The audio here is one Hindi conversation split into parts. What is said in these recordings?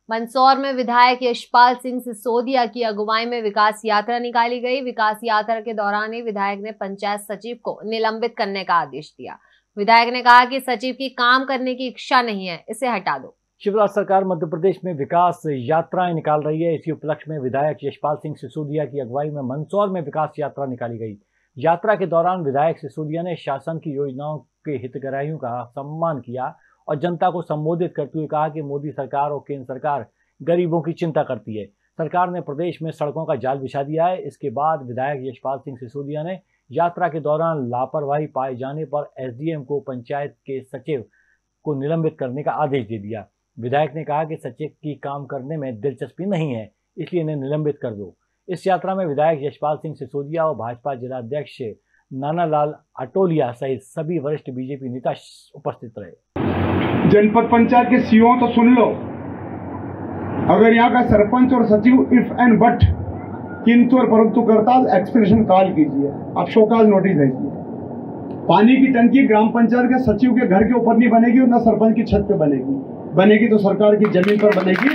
मंदसौर में विधायक यशपाल सिंह सिसोदिया की अगुवाई में विकास यात्रा निकाली गई। विकास यात्रा के दौरान ही विधायक ने पंचायत सचिव को निलंबित करने का आदेश दिया। विधायक ने कहा कि सचिव की काम करने की इच्छा नहीं है, इसे हटा दो। शिवराज सरकार मध्य प्रदेश में विकास यात्राएं निकाल रही है। इसी उपलक्ष्य में विधायक यशपाल सिंह सिसोदिया की अगुवाई में मंदसौर में विकास यात्रा निकाली गई। यात्रा के दौरान विधायक सिसोदिया ने शासन की योजनाओं के हितग्राहियों का सम्मान किया और जनता को संबोधित करते हुए कहा कि मोदी सरकार और केंद्र सरकार गरीबों की चिंता करती है। सरकार ने प्रदेश में सड़कों का जाल बिछा दिया है। इसके बाद विधायक यशपाल सिंह सिसोदिया ने यात्रा के दौरान लापरवाही पाए जाने पर एसडीएम को पंचायत के सचिव को निलंबित करने का आदेश दे दिया। विधायक ने कहा कि सचिव की काम करने में दिलचस्पी नहीं है, इसलिए इन्हें निलंबित कर दो। इस यात्रा में विधायक यशपाल सिंह सिसोदिया और भाजपा जिला अध्यक्ष नानालाल अटोलिया सहित सभी वरिष्ठ बीजेपी नेता उपस्थित रहे। जनपद पंचायत के सीओ तो सुन लो, अगर यहाँ का सरपंच और सचिव इफ एंड बट किंतु और परंतु करता एक्सप्रेशन कॉल कीजिए, आप शोकाज नोटिस भेजिए। पानी की टंकी ग्राम पंचायत के सचिव के घर के ऊपर नहीं बनेगी और न सरपंच की छत पे बनेगी तो सरकार की जमीन पर बनेगी।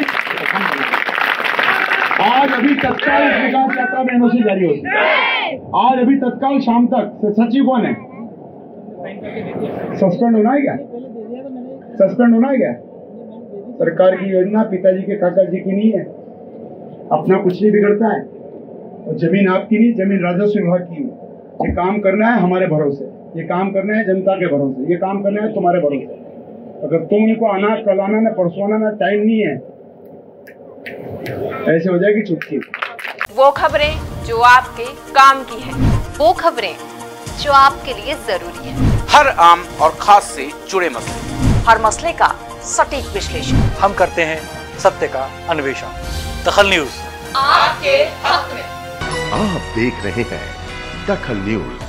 आज अभी तत्काल विकास यात्रा में एनओसी जारी होगी। आज अभी तत्काल शाम तक सचिव कौन है? सस्पेंड होना है क्या? सस्पेंड होना है क्या? सरकार की योजना पिताजी के काका जी की नहीं है, अपना कुछ नहीं बिगड़ता है। और जमीन आपकी नहीं, जमीन राजस्व विभाग की है। ये काम करना है हमारे भरोसे, ये काम करना है जनता के भरोसे, ये काम करना है तुम्हारे भरोसे। अगर तुम उनको आना, कल आना, ना परसों आना, ना टाइम नहीं है, ऐसे हो जाएगी चुटकी। वो खबरें जो आपके काम की है, वो खबरें जो आपके लिए जरूरी है। हर आम और खास से जुड़े मसले, हर मसले का सटीक विश्लेषण हम करते हैं, सत्य का अन्वेषण। दखल न्यूज आपके हक में। आप देख रहे हैं दखल न्यूज।